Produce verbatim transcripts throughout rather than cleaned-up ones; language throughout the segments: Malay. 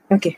Okey.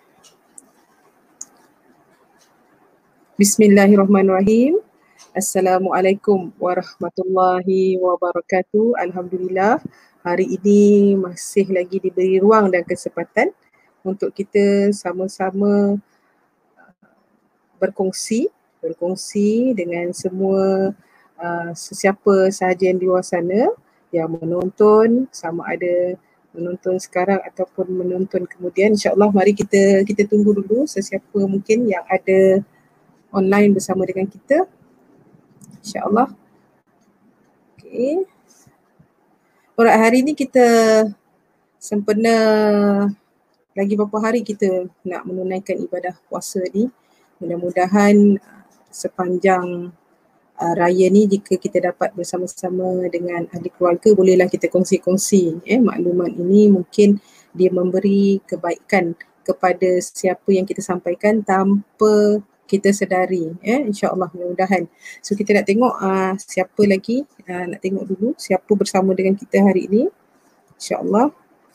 Bismillahirrahmanirrahim. Assalamualaikum warahmatullahi wabarakatuh. Alhamdulillah, hari ini masih lagi diberi ruang dan kesempatan untuk kita sama-sama berkongsi, berkongsi dengan semua uh, sesiapa sahaja yang di luar sana yang menonton, sama ada menonton sekarang ataupun menonton kemudian. InsyaAllah mari kita kita tunggu dulu sesiapa mungkin yang ada online bersama dengan kita. InsyaAllah. Okay. Alright, hari ni kita sempena lagi beberapa hari kita nak menunaikan ibadah puasa ni. Mudah-mudahan sepanjang uh, raya ni jika kita dapat bersama-sama dengan ahli keluarga, bolehlah kita kongsi-kongsi eh, maklumat ini. Mungkin dia memberi kebaikan kepada siapa yang kita sampaikan tanpa kita sedari, eh, insyaAllah, mudah-mudahan. So kita nak tengok uh, siapa lagi, uh, nak tengok dulu siapa bersama dengan kita hari ini, insyaAllah.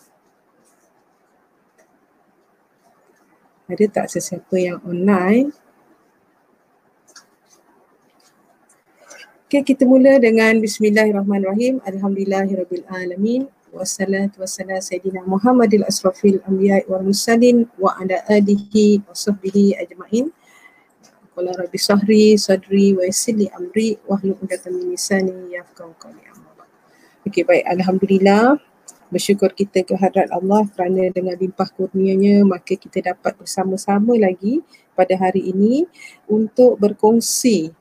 Ada tak sesiapa yang online? Okay, kita mula dengan Bismillahirrahmanirrahim. Alhamdulillahirrabbilalamin. Wassalatu wassalamu sayyidina Muhammadil asrafil anbiya'i wal mursalin wa ala alihi wa sahbihi ajma'in. Qala rabbi sahri sadri wa yassirli amri wahlul 'uqdatam min lisani yafqahu qawli. Okey, baik, alhamdulillah. Bersyukur kita kehadrat Allah kerana dengan limpah kurnianya maka kita dapat bersama-sama lagi pada hari ini untuk berkongsi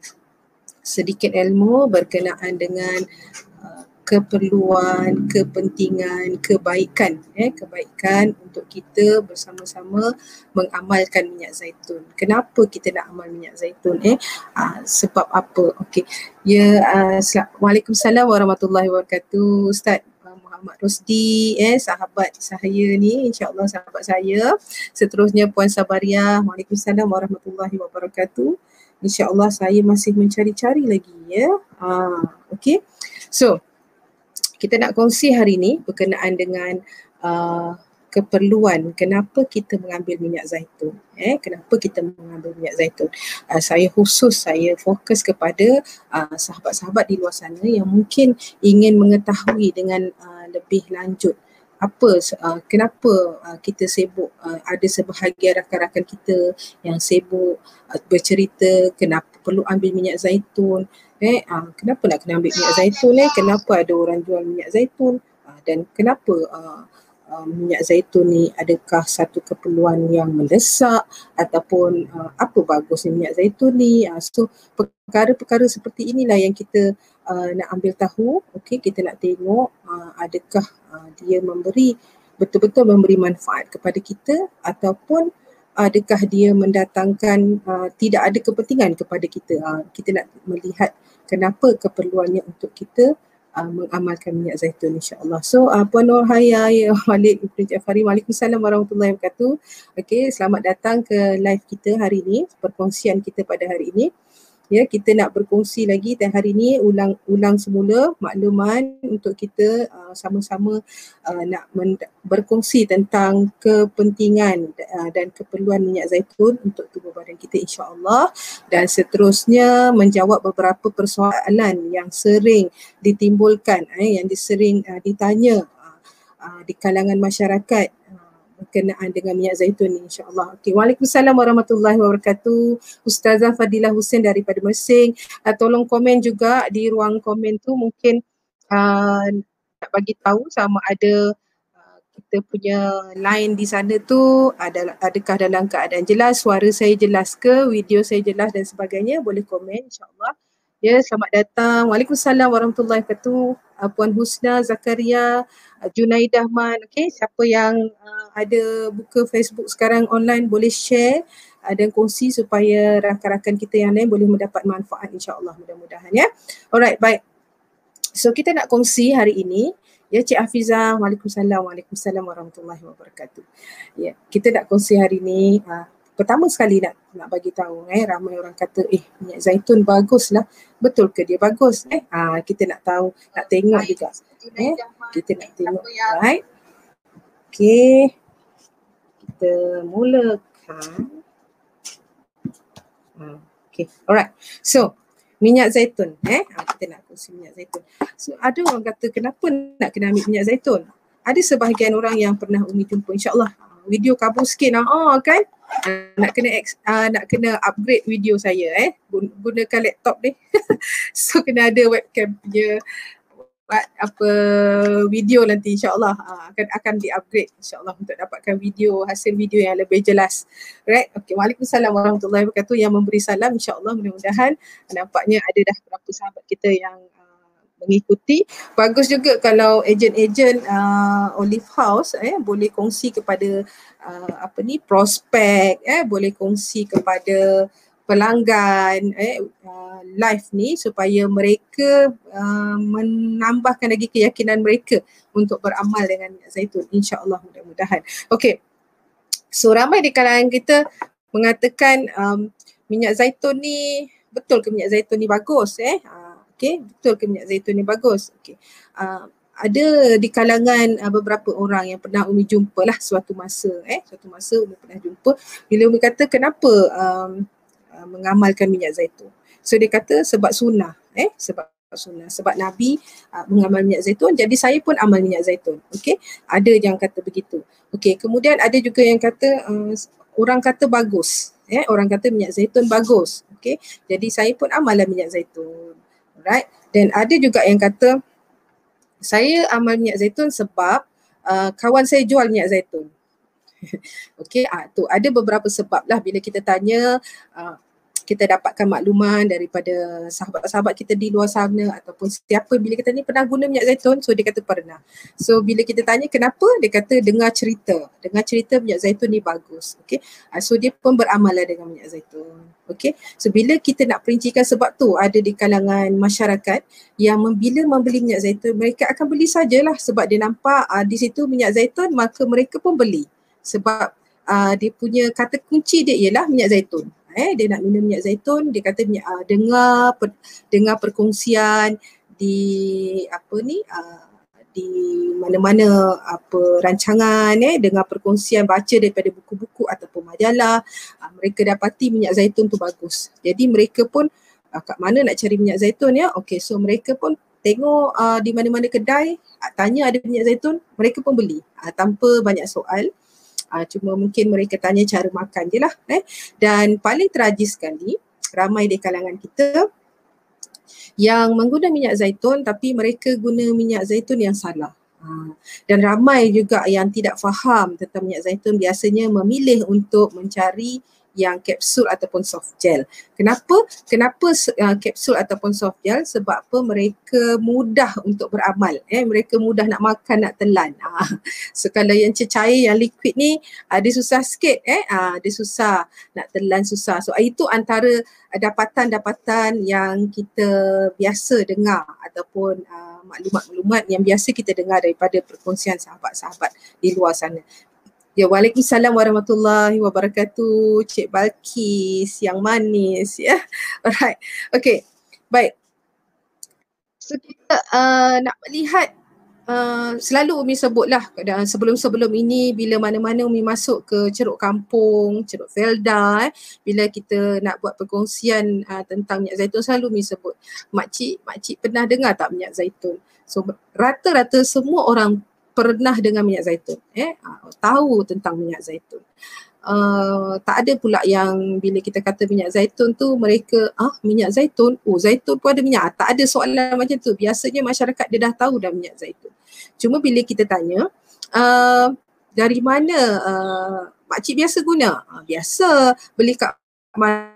sedikit ilmu berkenaan dengan uh, keperluan, kepentingan, kebaikan, eh, kebaikan untuk kita bersama-sama mengamalkan minyak zaitun. Kenapa kita nak amal minyak zaitun? Eh, uh, sebab apa? Okey. Ya, uh, Waalaikumsalam warahmatullahi wabarakatuh. Ustaz Muhammad Rosdi, eh, sahabat saya ni, insyaAllah sahabat saya. Seterusnya Puan Sabariah, Waalaikumsalam warahmatullahi wabarakatuh. InsyaAllah saya masih mencari-cari lagi, ya. Ah, okay. So, kita nak kongsi hari ni berkenaan dengan uh, keperluan kenapa kita mengambil minyak zaitun. Eh, kenapa kita mengambil minyak zaitun. Uh, saya khusus, saya fokus kepada uh, sahabat-sahabat di luar sana yang mungkin ingin mengetahui dengan uh, lebih lanjut apa uh, kenapa uh, kita sibuk, uh, ada sebahagian rakan-rakan kita yang sibuk uh, bercerita kenapa perlu ambil minyak zaitun, eh uh, kenapa nak kena ambil minyak zaitun, eh kenapa ada orang jual minyak zaitun, uh, dan kenapa uh, uh, minyak zaitun ni adakah satu keperluan yang mendesak ataupun uh, apa bagusnya minyak zaitun ni. Uh, so perkara-perkara seperti inilah yang kita uh, nak ambil tahu. Okey, kita nak tengok uh, adakah uh, dia memberi betul-betul memberi manfaat kepada kita ataupun adakah dia mendatangkan uh, tidak ada kepentingan kepada kita. Uh, kita nak melihat kenapa keperluannya untuk kita uh, mengamalkan minyak zaitun, insyaAllah. So uh, Puan Nur Haya Walid Ibn Jafari, Waalaikumsalam warahmatullahi wabarakatuh. Okey, selamat datang ke live kita hari ini, perkongsian kita pada hari ini. Ya, kita nak berkongsi lagi dan hari ini ulang-ulang semula maklumat untuk kita uh, sama-sama uh, nak berkongsi tentang kepentingan uh, dan keperluan minyak zaitun untuk tubuh badan kita, insya-Allah, dan seterusnya menjawab beberapa persoalan yang sering ditimbulkan, eh, yang sering uh, ditanya uh, uh, di kalangan masyarakat berkenaan dengan minyak zaitun ni, insya-Allah. Okey, Waalaikumsalam warahmatullahi wabarakatuh. Ustazah Fadilah Hussein daripada Mersing. Uh, tolong komen juga di ruang komen tu, mungkin uh, nak bagi tahu sama ada uh, kita punya line di sana tu ada adakah dalam keadaan jelas, suara saya jelas ke, video saya jelas dan sebagainya. Boleh komen, insya-Allah. Ya, selamat datang. Waalaikumsalam warahmatullahi wabarakatuh. Uh, Puan Husna Zakaria, uh, Junaidah Man. Okey, siapa yang uh, ada buka Facebook sekarang online boleh share uh, dan kongsi supaya rakan-rakan kita yang lain boleh mendapat manfaat, insya-Allah, mudah-mudahan, ya. Alright, baik. So kita nak kongsi hari ini, ya, Cik Hafizah. Waalaikumsalam, Waalaikumsalam warahmatullahi wabarakatuh. Ya, kita nak kongsi hari ini uh, pertama sekali nak nak bagi tahu, eh, ramai orang kata eh minyak zaitun baguslah. Betul ke dia bagus? Eh, ah, kita nak tahu, nak tengok juga. Eh, kita nak tengok, right? Okey. kita mulakan. Okay, alright. So, minyak zaitun. Eh, kita nak kongsi minyak zaitun. So, ada orang kata kenapa nak kena ambil minyak zaitun? Ada sebahagian orang yang pernah Umi jumpa, insyaAllah video kabur sikit lah, oh, kan? Uh, nak kena uh, nak kena upgrade video saya eh gunakan laptop ni. So kena ada webcam punya buat apa video nanti, insyaAllah uh, akan akan di-upgrade insyaAllah untuk dapatkan video, hasil video yang lebih jelas. Right, okay. Waalaikumsalam warahmatullahi wabarakatuh. Yang memberi salam insyaAllah, mudah-mudahan nampaknya ada dah beberapa sahabat kita yang uh, mengikuti. Bagus juga kalau ejen-ejen uh, Olive House eh boleh kongsi kepada uh, apa ni prospek, eh boleh kongsi kepada pelanggan eh uh, live ni supaya mereka uh, menambahkan lagi keyakinan mereka untuk beramal dengan minyak zaitun, insya-Allah, mudah-mudahan. Okey. So ramai di kalangan kita mengatakan um, minyak zaitun ni, betul ke minyak zaitun ni bagus eh? Uh, Okey, betul ke minyak zaitun ni bagus? Okey. Uh, ada di kalangan uh, beberapa orang yang pernah Umi jumpa lah suatu masa eh suatu masa Umi pernah jumpa bila Umi kata kenapa um, mengamalkan minyak zaitun. So dia kata sebab sunnah, eh sebab sunnah, sebab Nabi uh, mengamal minyak zaitun, jadi saya pun amal minyak zaitun. Okey, ada yang kata begitu. Okey, kemudian ada juga yang kata uh, orang kata bagus, eh orang kata minyak zaitun bagus. Okey, jadi saya pun amalan minyak zaitun. Alright, dan ada juga yang kata saya amal minyak zaitun sebab uh, kawan saya jual minyak zaitun. Okey, ah, tu ada beberapa sebab lah bila kita tanya, uh, kita dapatkan makluman daripada sahabat-sahabat kita di luar sana ataupun setiapa, bila kita ni pernah guna minyak zaitun, so dia kata pernah. So bila kita tanya kenapa, dia kata dengar cerita, dengar cerita minyak zaitun ni bagus. Okey, uh, so dia pun beramalan dengan minyak zaitun. Okey, so bila kita nak perincikan sebab tu, ada di kalangan masyarakat yang bila membeli minyak zaitun, mereka akan beli sajalah sebab dia nampak uh, di situ minyak zaitun, maka mereka pun beli. Sebab uh, dia punya kata kunci dia ialah minyak zaitun. Eh, dia nak minum minyak zaitun, dia kata minyak, uh, dengar per, dengar perkongsian di apa ni uh, di mana-mana apa rancangan, eh dengar perkongsian, baca daripada buku-buku ataupun majalah, uh, mereka dapati minyak zaitun tu bagus. Jadi mereka pun uh, kat mana nak cari minyak zaitun ya? Okey, so mereka pun tengok uh, di mana-mana kedai, uh, tanya ada minyak zaitun, mereka pun beli uh, tanpa banyak soal. Uh, cuma mungkin mereka tanya cara makan je lah. Eh. Dan paling tragis sekali, ramai di kalangan kita yang mengguna minyak zaitun tapi mereka guna minyak zaitun yang salah. Uh, dan ramai juga yang tidak faham tentang minyak zaitun, biasanya memilih untuk mencari yang kapsul ataupun soft gel. Kenapa? Kenapa uh, kapsul ataupun soft gel? Sebab apa? Mereka mudah untuk beramal. Eh, mereka mudah nak makan, nak telan. Ah. So kalau yang cecair, yang liquid ni, uh, dia susah sikit. Eh, uh, dia susah nak telan, susah. So itu antara uh, dapatan-dapatan yang kita biasa dengar ataupun uh, maklumat-maklumat yang biasa kita dengar daripada perkongsian sahabat-sahabat di luar sana. Ya, waalaikumsalam warahmatullahi wabarakatuh. Cik Balkis yang manis ya. Alright. Okay. Baik. So kita uh, nak melihat uh, selalu Umi sebutlah sebelum-sebelum ini bila mana-mana Umi masuk ke Ceruk Kampung, Ceruk Felda, eh, bila kita nak buat perkongsian uh, tentang minyak zaitun, selalu Umi sebut, makcik, makcik pernah dengar tak minyak zaitun? So rata-rata semua orang pernah dengan minyak zaitun, eh tahu tentang minyak zaitun. Uh, tak ada pula yang bila kita kata minyak zaitun tu mereka ah minyak zaitun, oh zaitun pun ada minyak. Ah, tak ada soalan macam tu. Biasanya masyarakat dia dah tahu dah minyak zaitun. Cuma bila kita tanya uh, dari mana uh, makcik biasa guna? Uh, biasa beli kat mana?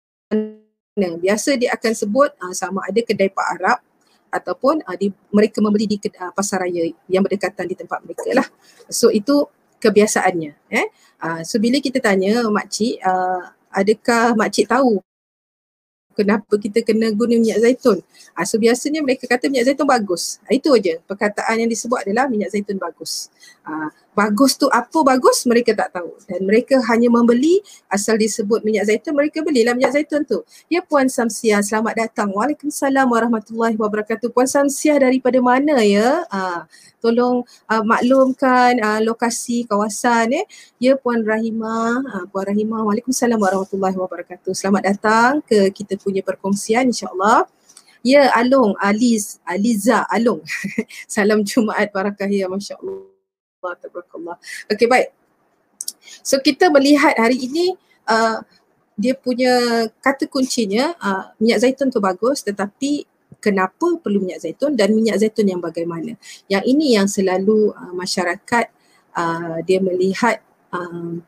Biasa dia akan sebut uh, sama ada kedai Pak Arab ataupun uh, di, mereka membeli di uh, pasar raya yang berdekatan di tempat mereka lah. So itu kebiasaannya. Eh? Uh, so bila kita tanya makcik, uh, adakah makcik tahu kenapa kita kena guna minyak zaitun? Uh, so biasanya mereka kata minyak zaitun bagus. Uh, itu aja perkataan yang disebut adalah minyak zaitun bagus. Uh, bagus tu apa bagus mereka tak tahu, dan mereka hanya membeli asal disebut minyak zaitun, mereka belilah minyak zaitun tu. Ya Puan Samsiah, selamat datang. Waalaikumsalam warahmatullahi wabarakatuh. Puan Samsiah daripada mana ya? Ah, tolong uh, maklumkan uh, lokasi kawasan eh. Ya Puan Rahimah, uh, Puan Rahimah, Waalaikumsalam warahmatullahi wabarakatuh. Selamat datang ke kita punya perkongsian insya-Allah. Ya Along, Aliz, Aliza Along. Salam Jumaat barakah ya, masya-Allah. Tabarakallah. Okey, baik. So kita melihat hari ini uh, dia punya kata kuncinya uh, minyak zaitun tu bagus, tetapi kenapa perlu minyak zaitun dan minyak zaitun yang bagaimana. Yang ini yang selalu uh, masyarakat uh, dia melihat uh,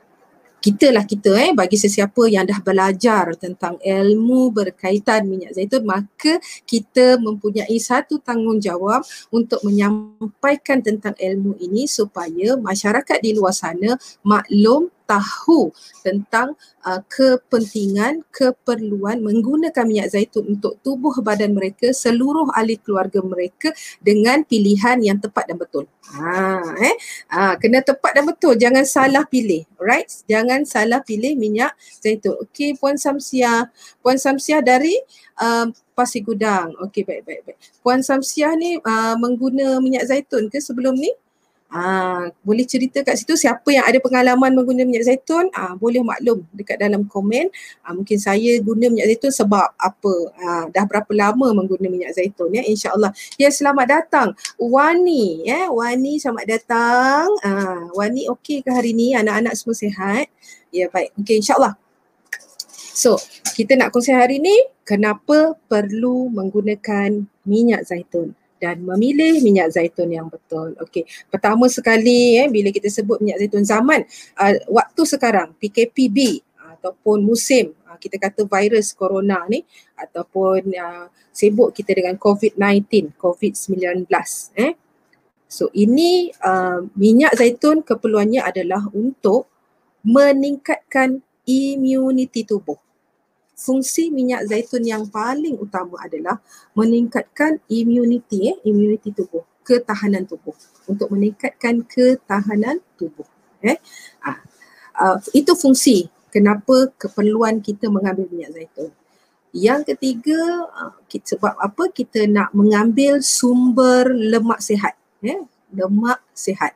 kita lah kita eh bagi sesiapa yang dah belajar tentang ilmu berkaitan minyak zaitun, maka kita mempunyai satu tanggungjawab untuk menyampaikan tentang ilmu ini supaya masyarakat di luar sana maklum, tahu tentang uh, kepentingan, keperluan menggunakan minyak zaitun untuk tubuh badan mereka, seluruh ahli keluarga mereka dengan pilihan yang tepat dan betul. Ha, eh? ha, kena tepat dan betul, jangan salah pilih. Alright, jangan salah pilih minyak zaitun. Okey Puan Samsiah, Puan Samsiah dari uh, Pasir Gudang. Okey, baik baik baik. Puan Samsiah ni uh, mengguna minyak zaitun ke sebelum ni? Ah, boleh cerita kat situ siapa yang ada pengalaman menggunakan minyak zaitun, ah, boleh maklum dekat dalam komen. Ah, mungkin saya guna minyak zaitun sebab apa, ah, dah berapa lama menggunakan minyak zaitun ya, insya-Allah. Ya, selamat datang Wani ya, Wani selamat datang. Ah, Wani okey ke hari ni, anak-anak semua sihat? Ya baik, okey insya-Allah. So, kita nak kongsi hari ni kenapa perlu menggunakan minyak zaitun dan memilih minyak zaitun yang betul. Okey, pertama sekali eh bila kita sebut minyak zaitun zaman uh, waktu sekarang P K P B ataupun musim uh, kita kata virus corona ni ataupun uh, sibuk kita dengan COVID nineteen, COVID nineteen eh. So ini uh, minyak zaitun keperluannya adalah untuk meningkatkan imuniti tubuh. Fungsi minyak zaitun yang paling utama adalah meningkatkan immunity, eh, immunity tubuh, ketahanan tubuh, untuk meningkatkan ketahanan tubuh. Eh. Ah, uh, itu fungsi kenapa keperluan kita mengambil minyak zaitun. Yang ketiga, uh, kita, sebab apa kita nak mengambil sumber lemak sihat. Eh. Lemak sihat.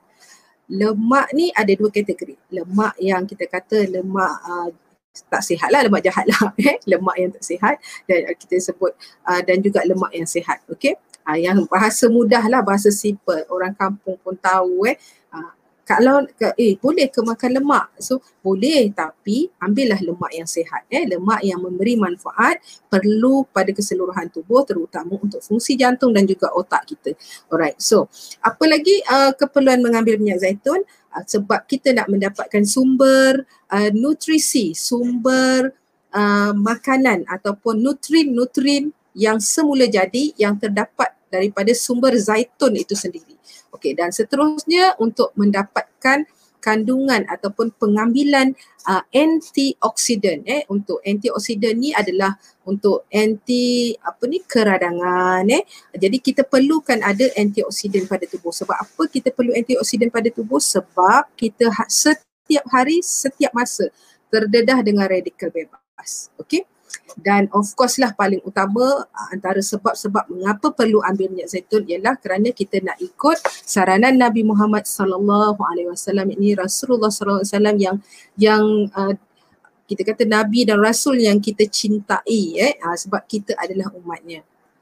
Lemak ni ada dua kategori. Lemak yang kita kata lemak uh, tak sihat lah, lemak jahat lah, eh? lemak yang tak sihat dan kita sebut uh, dan juga lemak yang sihat. Okey, uh, yang bahasa mudah lah, bahasa simple, orang kampung pun tahu eh. Uh, kalau eh boleh ke makan lemak? So boleh, tapi ambillah lemak yang sihat, eh? lemak yang memberi manfaat, perlu pada keseluruhan tubuh, terutama untuk fungsi jantung dan juga otak kita. Alright, so apa lagi uh, keperluan mengambil minyak zaitun? Uh, sebab kita nak mendapatkan sumber uh, nutrisi, sumber uh, makanan ataupun nutrin-nutrin yang semula jadi yang terdapat daripada sumber zaitun itu sendiri. Okey, dan seterusnya untuk mendapatkan kandungan ataupun pengambilan uh, antioksidan. Eh untuk antioksidan ni adalah untuk anti apa ni keradangan. Eh jadi kita perlukan ada antioksidan pada tubuh. Sebab apa kita perlu antioksidan pada tubuh? Sebab kita ha- setiap hari, setiap masa terdedah dengan radikal bebas. Okey. Dan of course lah paling utama antara sebab-sebab mengapa perlu ambil minyak zaitun ialah kerana kita nak ikut saranan Nabi Muhammad sallallahu alaihi wasallam, ini Rasulullah sallallahu alaihi wasallam yang yang uh, kita kata Nabi dan Rasul yang kita cintai eh uh, sebab kita adalah umatnya.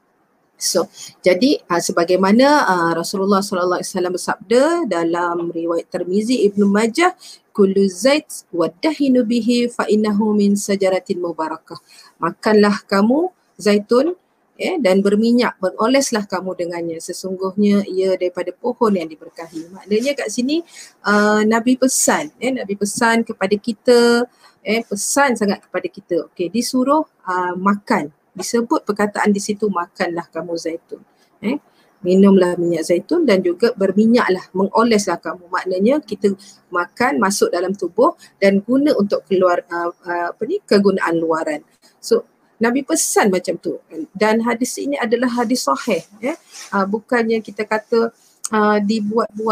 So, jadi uh, sebagaimana uh, Rasulullah sallallahu alaihi wasallam bersabda dalam riwayat Tirmizi, Ibnu Majah, kullu zait wadahinu bihi fa innahu min sajaratin mubarakah. Makanlah kamu zaitun eh, dan berminyak, beroleslah kamu dengannya, sesungguhnya ia daripada pohon yang diberkahi. Maknanya kat sini uh, Nabi pesan, eh, Nabi pesan kepada kita, eh, pesan sangat kepada kita. Okey, disuruh uh, makan. Disebut perkataan di situ, makanlah kamu zaitun. Eh, minumlah minyak zaitun dan juga berminyaklah, mengoleslah kamu. Maknanya kita makan, masuk dalam tubuh dan guna untuk keluar uh, uh, apa ni kegunaan luaran. So Nabi pesan macam tu, dan hadis ini adalah hadis sahih, eh. Uh, bukannya kita kata uh, dibuat-buat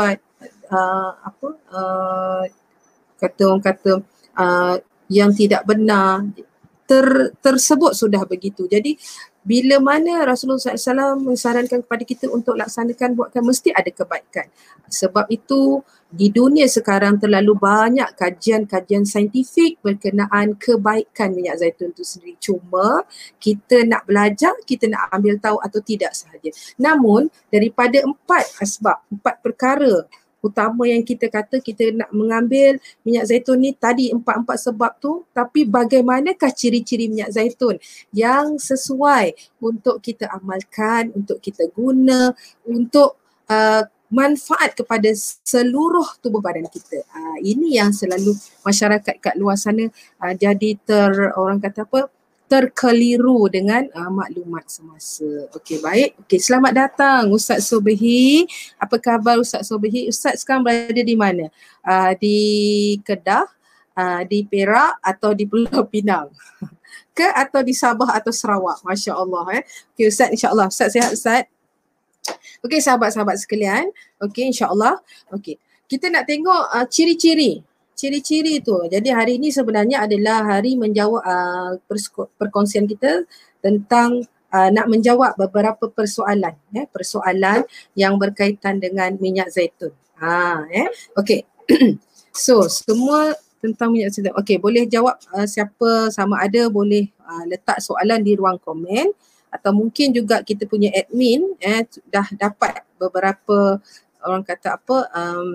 uh, apa uh, kata orang kata uh, yang tidak benar ter, tersebut sudah begitu. Jadi bila mana Rasulullah sallallahu alaihi wasallam mensarankan kepada kita untuk laksanakan buatkan, mesti ada kebaikan. Sebab itu di dunia sekarang terlalu banyak kajian-kajian saintifik berkenaan kebaikan minyak zaitun itu sendiri. Cuma kita nak belajar, kita nak ambil tahu atau tidak sahaja. Namun daripada empat asbab, empat perkara utama yang kita kata kita nak mengambil minyak zaitun ni, tadi empat-empat sebab tu, tapi bagaimanakah ciri-ciri minyak zaitun yang sesuai untuk kita amalkan, untuk kita guna, untuk uh, manfaat kepada seluruh tubuh badan kita. Uh, ini yang selalu masyarakat kat luar sana uh, jadi ter, orang kata apa, terkeliru dengan uh, maklumat semasa. Okey, baik. Okey, selamat datang Ustaz Sobehi. Apa khabar Ustaz Sobehi? Ustaz sekarang berada di mana? Uh, di Kedah, uh, di Perak atau di Pulau Pinang? Ke atau di Sabah atau Sarawak? Masya Allah. Eh. Okey Ustaz, insyaAllah. Ustaz sihat Ustaz? Okey sahabat-sahabat sekalian. Okey, insyaAllah. Okey, kita nak tengok uh, ciri-ciri. Ciri-ciri tu. Jadi hari ini sebenarnya adalah hari menjawab uh, perkongsian kita tentang uh, nak menjawab beberapa persoalan, eh, persoalan yang berkaitan dengan minyak zaitun. Ha, eh. Okey. So, semua tentang minyak zaitun. Okey, boleh jawab uh, siapa, sama ada boleh uh, letak soalan di ruang komen, atau mungkin juga kita punya admin eh dah dapat beberapa orang kata apa um,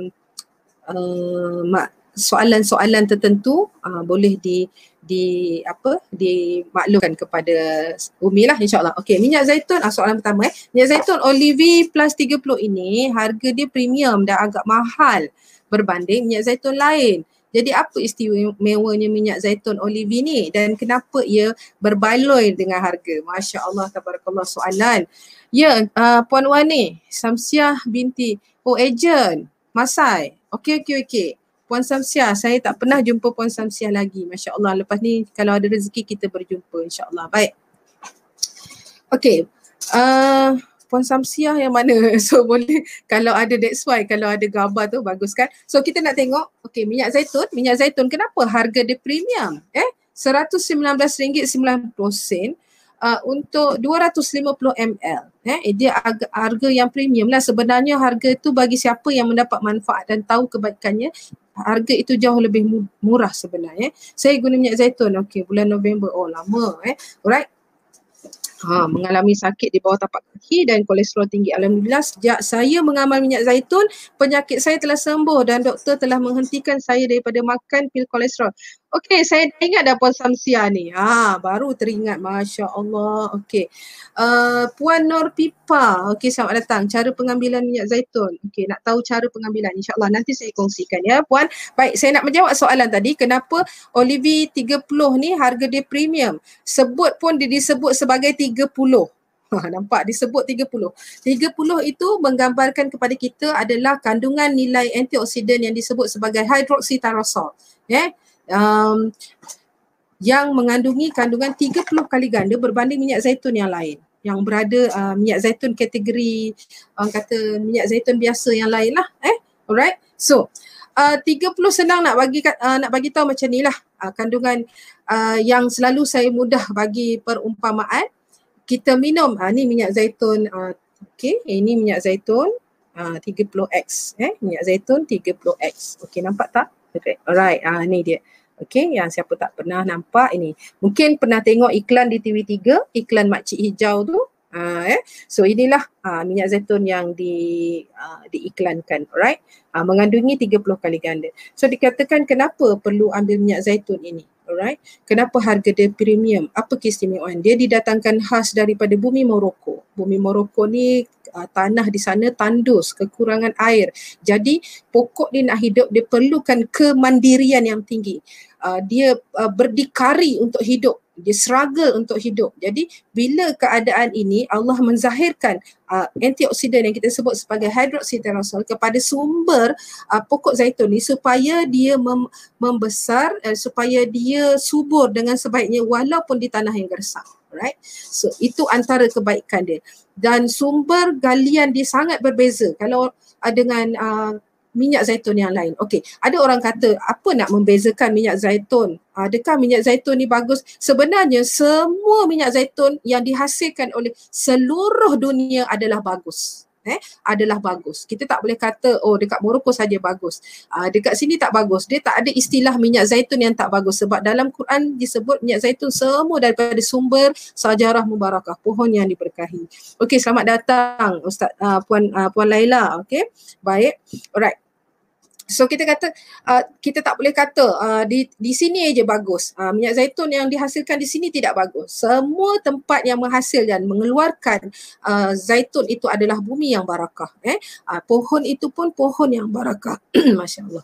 uh, mak soalan-soalan tertentu uh, boleh di di apa dimaklumkan kepada Umi lah, insyaAllah. Okey, minyak zaitun, ah, soalan pertama eh. Minyak zaitun Olive plus tiga puluh ini harga dia premium dan agak mahal berbanding minyak zaitun lain. Jadi apa istimewanya minyak zaitun Olive ni dan kenapa ia berbaloi dengan harga? Masya Allah, tabarakallah soalan. Ya, uh, Puan Wani, Samsiah binti, oh ejen, Masai. Okey, okey, okey. Puan Samsiah, saya tak pernah jumpa Puan Samsiah lagi. Masya Allah, lepas ni kalau ada rezeki kita berjumpa, insyaAllah. Baik. Okey, uh, Puan Samsiah yang mana? So boleh, kalau ada, that's why kalau ada gambar tu bagus kan. So kita nak tengok, okey, minyak zaitun, minyak zaitun kenapa harga dia premium? Eh, seratus sembilan belas ringgit sembilan puluh sen uh, untuk dua ratus lima puluh mililiter. Eh, dia harga, harga yang premium lah. Sebenarnya harga tu bagi siapa yang mendapat manfaat dan tahu kebaikannya, harga itu jauh lebih murah sebenarnya. Saya guna minyak zaitun, okey, bulan November, oh lama eh. Alright. Ha, mengalami sakit di bawah tapak kaki dan kolesterol tinggi. Alhamdulillah sejak saya mengamal minyak zaitun, penyakit saya telah sembuh dan doktor telah menghentikan saya daripada makan pil kolesterol. Okey, saya dah ingat dah Puan Samsiah ni. Ha, baru teringat, Masya Allah. Okey. Uh, Puan Nur Pipa. Okey, selamat datang. Cara pengambilan minyak zaitun. Okey, nak tahu cara pengambilan. InsyaAllah nanti saya kongsikan ya Puan. Baik, saya nak menjawab soalan tadi. Kenapa Olive tiga puluh ni harga dia premium? Sebut pun dia disebut sebagai tiga puluh. Ha, nampak disebut tiga puluh. tiga puluh itu menggambarkan kepada kita adalah kandungan nilai antioksidan yang disebut sebagai hydroxytyrosol. Ya. Yeah? Um, yang mengandungi kandungan tiga puluh kali ganda berbanding minyak zaitun yang lain. Yang berada uh, minyak zaitun kategori orang kata minyak zaitun biasa yang lain lah. Eh? Alright. So, uh, tiga puluh senang nak bagi uh, nak bagi tahu macam ni lah. Uh, kandungan uh, yang selalu saya mudah bagi perumpamaan. Kita minum, uh, ni minyak zaitun, uh, okay, ini minyak zaitun uh, tiga puluh x. Eh? Minyak zaitun tiga puluh x. Okay, nampak tak? Okay. Alright, uh, ni dia. Okey, yang siapa tak pernah nampak ini. Mungkin pernah tengok iklan di T V tiga, iklan makcik hijau tu. Uh, eh. So inilah uh, minyak zaitun yang di uh, diiklankan, alright. Uh, mengandungi tiga puluh kali ganda. So dikatakan kenapa perlu ambil minyak zaitun ini, alright. Kenapa harga dia premium? Apa keistimewaan? Dia didatangkan khas daripada bumi Morocco. Bumi Morocco ni uh, tanah di sana tandus, kekurangan air. Jadi pokok dia nak hidup, dia perlukan kemandirian yang tinggi. Uh, dia uh, berdikari untuk hidup, dia struggle untuk hidup. Jadi bila keadaan ini Allah menzahirkan uh, antioksidan yang kita sebut sebagai hydroxytyrosol kepada sumber uh, pokok zaitun ni supaya dia mem- membesar, uh, supaya dia subur dengan sebaiknya walaupun di tanah yang gersang. Right? So itu antara kebaikan dia. Dan sumber galian dia sangat berbeza. Kalau uh, dengan uh, minyak zaitun yang lain. Okey, ada orang kata apa nak membezakan minyak zaitun? Adakah minyak zaitun ni bagus? Sebenarnya semua minyak zaitun yang dihasilkan oleh seluruh dunia adalah bagus. Eh, adalah bagus. Kita tak boleh kata oh dekat Morocco saja bagus. Uh, dekat sini tak bagus. Dia tak ada istilah minyak zaitun yang tak bagus sebab dalam Quran disebut minyak zaitun semua daripada sumber sajarah mubarakah, pohon yang diberkahi. Okey, selamat datang Ustaz uh, Puan uh, Puan Laila. Okey. Baik. Alright. So kita kata uh, kita tak boleh kata uh, di di sini aja bagus. Uh, minyak zaitun yang dihasilkan di sini tidak bagus. Semua tempat yang menghasil dan mengeluarkan uh, zaitun itu adalah bumi yang barakah. Eh, uh, pohon itu pun pohon yang barakah. Masya-Allah.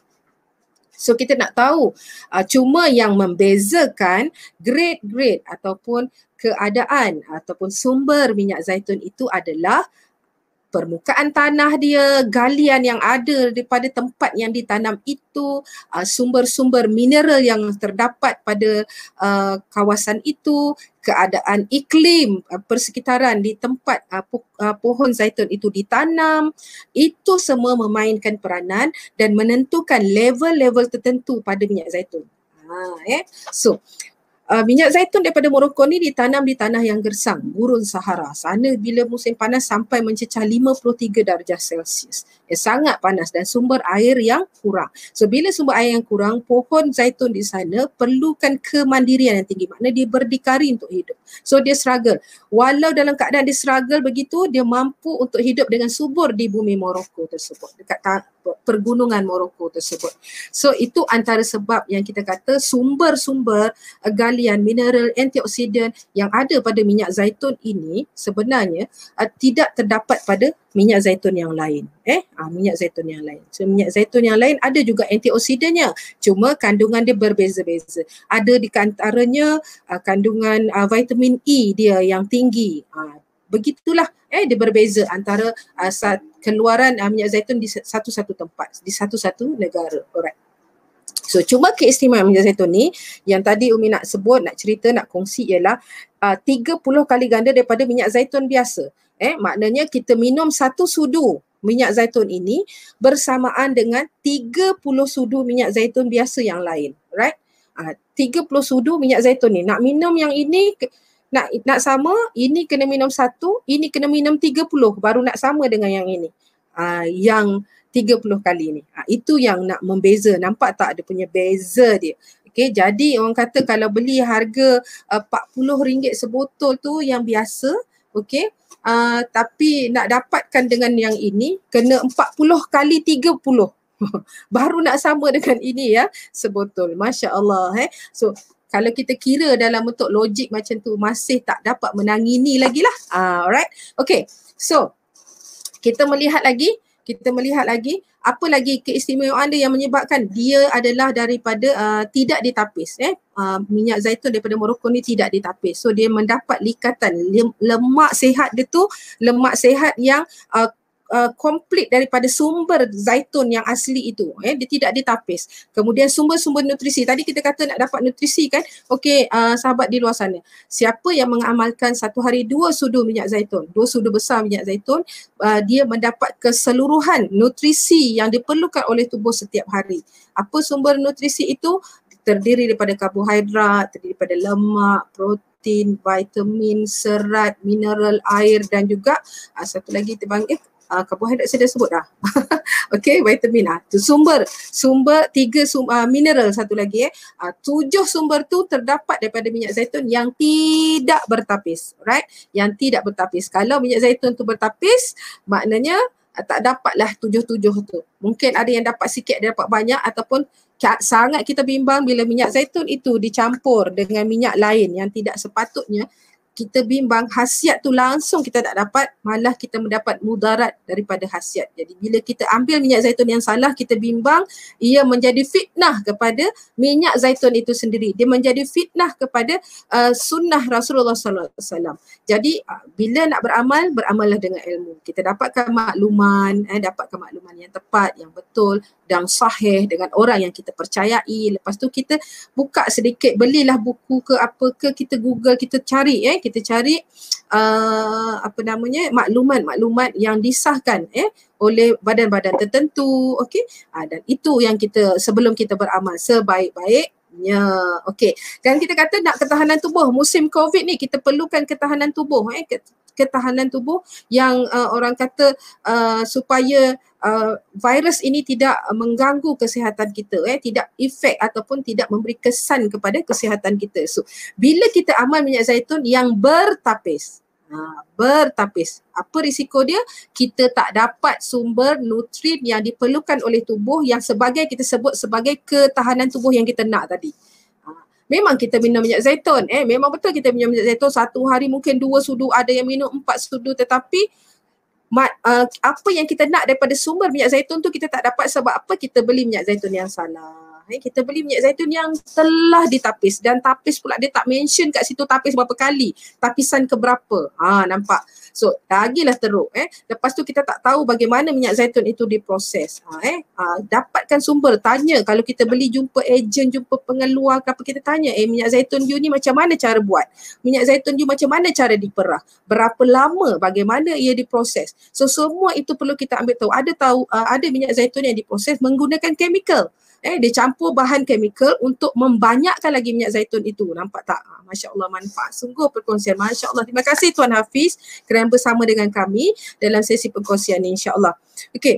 So kita nak tahu uh, cuma yang membezakan grade-grade ataupun keadaan ataupun sumber minyak zaitun itu adalah permukaan tanah dia, galian yang ada daripada tempat yang ditanam itu, uh, sumber-sumber mineral yang terdapat pada uh, kawasan itu, keadaan iklim uh, persekitaran di tempat uh, po- uh, pohon zaitun itu ditanam, itu semua memainkan peranan dan menentukan level-level tertentu pada minyak zaitun. Ha, eh. So, Uh, minyak zaitun daripada Morocco ni ditanam di tanah yang gersang, gurun Sahara. Sana bila musim panas sampai mencecah lima puluh tiga darjah Celsius. Eh, sangat panas dan sumber air yang kurang. So bila sumber air yang kurang, pohon zaitun di sana perlukan kemandirian yang tinggi. Maknanya dia berdikari untuk hidup. So dia struggle. Walau dalam keadaan dia struggle begitu, dia mampu untuk hidup dengan subur di bumi Morocco tersebut. Dekat ta- pergunungan Morocco tersebut. So itu antara sebab yang kita kata sumber-sumber uh, galian mineral antioksidan yang ada pada minyak zaitun ini sebenarnya uh, tidak terdapat pada minyak zaitun yang lain. Eh, uh, minyak zaitun yang lain. So minyak zaitun yang lain ada juga antioksidannya. Cuma kandungan dia berbeza-beza. Ada di antaranya uh, kandungan uh, vitamin E dia yang tinggi. Uh, begitulah eh dia berbeza antara uh, saat keluaran uh, minyak zaitun di satu-satu tempat, di satu-satu negara. Alright. So cuma keistimewaan minyak zaitun ni yang tadi Umi nak sebut, nak cerita, nak kongsi ialah uh, tiga puluh kali ganda daripada minyak zaitun biasa. Eh maknanya kita minum satu sudu minyak zaitun ini bersamaan dengan tiga puluh sudu minyak zaitun biasa yang lain. Right? Uh, tiga puluh sudu minyak zaitun ni. Nak minum yang ini nak nak sama, ini kena minum satu, ini kena minum tiga puluh baru nak sama dengan yang ini. Uh, yang tiga puluh kali ni. Uh, itu yang nak membeza. Nampak tak ada punya beza dia. Okay, jadi orang kata kalau beli harga uh, empat puluh ringgit sebotol tu yang biasa, okay, uh, tapi nak dapatkan dengan yang ini, kena empat puluh kali tiga puluh. Baru nak sama dengan ini ya, sebotol. Masya Allah. Eh. So, kalau kita kira dalam bentuk logik macam tu masih tak dapat menangini lagi lah. Uh, alright. Okay. So kita melihat lagi, kita melihat lagi apa lagi keistimewaan dia yang menyebabkan dia adalah daripada uh, tidak ditapis. Eh? Uh, minyak zaitun daripada Morocco ni tidak ditapis. So dia mendapat likatan lemak sihat dia tu, lemak sihat yang uh, Uh, komplit daripada sumber zaitun yang asli itu, eh, dia tidak ditapis. Kemudian sumber-sumber nutrisi, tadi kita kata nak dapat nutrisi kan, okey, uh, sahabat di luar sana, siapa yang mengamalkan satu hari dua sudu minyak zaitun, dua sudu besar minyak zaitun, uh, dia mendapat keseluruhan nutrisi yang diperlukan oleh tubuh setiap hari. Apa sumber nutrisi itu? Terdiri daripada karbohidrat, terdiri daripada lemak, protein, vitamin, serat, mineral, air dan juga uh, satu lagi terpanggil Uh, karbohidrat saya dah sebut dah. Okey, vitamin ah. Tu sumber, sumber tiga sum, uh, mineral satu lagi eh. Uh, tujuh sumber tu terdapat daripada minyak zaitun yang tidak bertapis, right? Yang tidak bertapis. Kalau minyak zaitun tu bertapis, maknanya uh, tak dapatlah tujuh-tujuh tu. Mungkin ada yang dapat sikit, ada dapat banyak ataupun sangat kita bimbang bila minyak zaitun itu dicampur dengan minyak lain yang tidak sepatutnya. Kita bimbang khasiat tu langsung kita tak dapat, malah kita mendapat mudarat daripada khasiat. Jadi bila kita ambil minyak zaitun yang salah, kita bimbang ia menjadi fitnah kepada minyak zaitun itu sendiri. Dia menjadi fitnah kepada uh, sunnah Rasulullah sallallahu alaihi wasallam. Jadi uh, bila nak beramal, beramallah dengan ilmu. Kita dapatkan makluman, eh, dapatkan makluman yang tepat, yang betul dan sahih dengan orang yang kita percayai. Lepas tu kita buka sedikit, belilah buku ke apa ke, kita Google, kita cari eh kita cari uh, apa namanya maklumat-maklumat yang disahkan eh oleh badan-badan tertentu, okey. Uh, dan itu yang kita sebelum kita beramal sebaik-baiknya, okey. Dan kita kata nak ketahanan tubuh musim COVID ni, kita perlukan ketahanan tubuh eh ketahanan tubuh yang uh, orang kata uh, supaya uh, virus ini tidak mengganggu kesihatan kita, eh tidak efek ataupun tidak memberi kesan kepada kesihatan kita. So bila kita amal minyak zaitun yang bertapis, ha, bertapis, apa risiko dia? Kita tak dapat sumber nutrien yang diperlukan oleh tubuh yang sebagai kita sebut sebagai ketahanan tubuh yang kita nak tadi. Memang kita minum minyak zaitun, eh memang betul kita minum minyak zaitun satu hari mungkin dua sudu, ada yang minum empat sudu, tetapi mat, uh, apa yang kita nak daripada sumber minyak zaitun tu kita tak dapat. Sebab apa? Kita beli minyak zaitun yang salah. Eh, kita beli minyak zaitun yang telah ditapis, dan tapis pula dia tak mention kat situ tapis berapa kali, tapisan ke berapa. Ha, nampak? So lagilah teruk eh. Lepas tu kita tak tahu bagaimana minyak zaitun itu diproses. Ha, eh ha, dapatkan sumber, tanya kalau kita beli, jumpa ejen, jumpa pengeluar ke apa, kita tanya eh minyak zaitun you ni macam mana cara buat? Minyak zaitun you macam mana cara diperah? Berapa lama? Bagaimana ia diproses? So semua itu perlu kita ambil tahu. Ada tahu uh, ada minyak zaitun yang diproses menggunakan chemical. Eh, dia campur bahan chemical untuk membanyakkan lagi minyak zaitun itu. Nampak tak? Masya Allah, manfaat sungguh perkongsian. Masya Allah. Terima kasih Tuan Hafiz kerana bersama dengan kami dalam sesi perkongsian ini, insya Allah. Okay.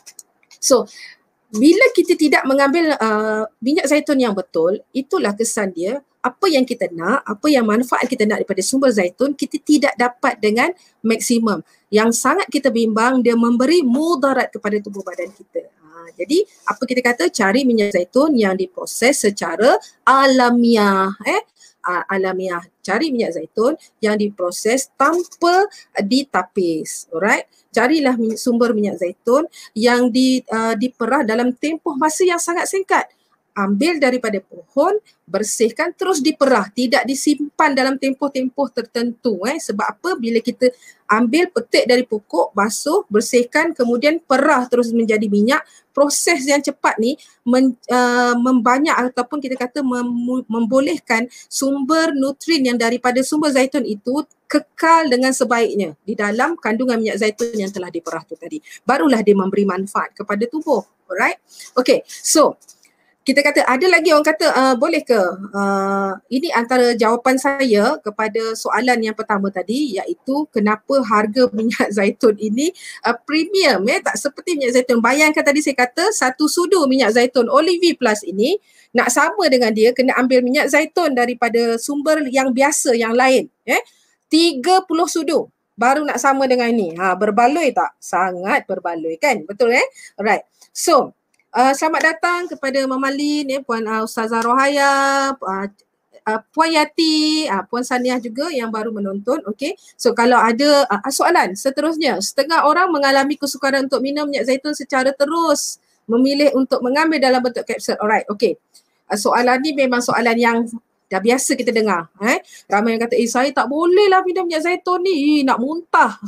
So, bila kita tidak mengambil uh, minyak zaitun yang betul, itulah kesan dia. Apa yang kita nak, apa yang manfaat kita nak daripada sumber zaitun, kita tidak dapat dengan maksimum. Yang sangat kita bimbang, dia memberi mudarat kepada tubuh badan kita. Jadi apa kita kata, cari minyak zaitun yang diproses secara alamiah, eh alamiah. Cari minyak zaitun yang diproses tanpa ditapis. Alright. Carilah sumber minyak zaitun yang di uh, diperah dalam tempoh masa yang sangat singkat. Ambil daripada pohon, bersihkan, terus diperah, tidak disimpan dalam tempoh-tempoh tertentu. Eh. Sebab apa? Bila kita ambil petik dari pokok, basuh, bersihkan, kemudian perah terus menjadi minyak, proses yang cepat ni men, uh, membanyak ataupun kita kata mem, membolehkan sumber nutrien yang daripada sumber zaitun itu kekal dengan sebaiknya di dalam kandungan minyak zaitun yang telah diperah tu tadi. Barulah dia memberi manfaat kepada tubuh. Alright? Okay, so kita kata ada lagi orang kata uh, boleh ke uh, ini antara jawapan saya kepada soalan yang pertama tadi, iaitu kenapa harga minyak zaitun ini uh, premium, eh tak seperti minyak zaitun. Bayangkan tadi saya kata satu sudu minyak zaitun Olive Plus ini nak sama dengan dia kena ambil minyak zaitun daripada sumber yang biasa yang lain, eh tiga puluh sudu baru nak sama dengan ni. Ha, berbaloi tak? Sangat berbaloi kan? Betul eh? Alright. So Uh, selamat datang kepada Mama Lin, eh, Puan uh, Ustazah Rohaya, uh, uh, Puan Yati, uh, Puan Saniah juga yang baru menonton. Okay. So kalau ada uh, soalan seterusnya, setengah orang mengalami kesukaran untuk minum minyak zaitun secara terus, memilih untuk mengambil dalam bentuk kapsul. Alright, okay. Uh, soalan ni memang soalan yang dah biasa kita dengar. Eh? Ramai yang kata, eh saya tak boleh lah minum minyak zaitun ni, nak muntah.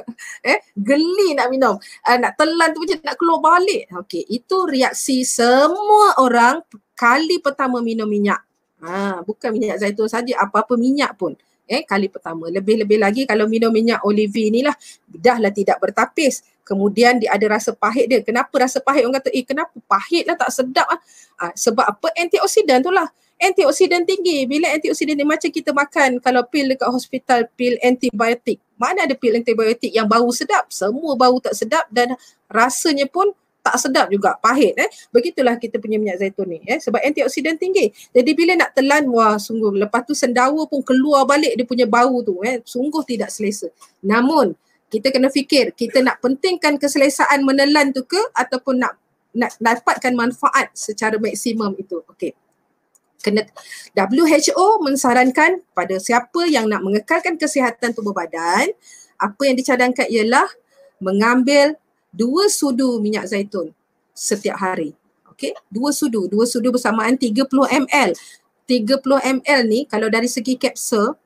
eh, geli nak minum. Uh, nak telan tu macam nak keluar balik. Okey, itu reaksi semua orang kali pertama minum minyak. Ha, bukan minyak zaitun saja, apa-apa minyak pun. Eh, kali pertama. Lebih-lebih lagi kalau minum minyak olive ni lah, dah lah tidak bertapis. Kemudian dia ada rasa pahit dia. Kenapa rasa pahit? Orang kata, eh kenapa pahit lah, tak sedap lah. Ha, sebab apa? Antioksidan tu lah. Antioksidan tinggi. Bila antioksidan ni macam kita makan kalau pil dekat hospital, pil antibiotik. Mana ada pil antibiotik yang bau sedap? Semua bau tak sedap dan rasanya pun tak sedap juga, pahit. Eh. Begitulah kita punya minyak zaitun ni. Eh. Sebab antioksidan tinggi. Jadi bila nak telan, wah sungguh. Lepas tu sendawa pun keluar balik dia punya bau tu. Eh. Sungguh tidak selesa. Namun kita kena fikir, kita nak pentingkan keselesaan menelan tu ke ataupun nak nak dapatkan manfaat secara maksimum itu. Okey. Kena W H O mensarankan pada siapa yang nak mengekalkan kesihatan tubuh badan, apa yang dicadangkan ialah mengambil dua sudu minyak zaitun setiap hari. Okey, dua sudu, dua sudu bersamaan tiga puluh mililiter. tiga puluh mililiter ni kalau dari segi kapsul